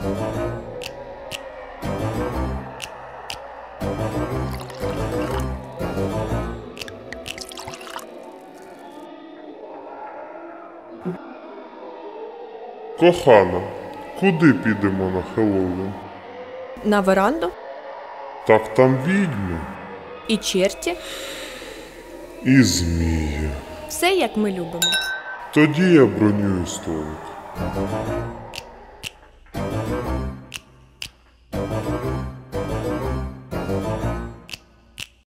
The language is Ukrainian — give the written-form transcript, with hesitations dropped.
Кохана, куди підемо на Хеллоуін? На веранду? Так там відьми І черті? і змії. Все, як ми любимо. Тоді я бронюю столик.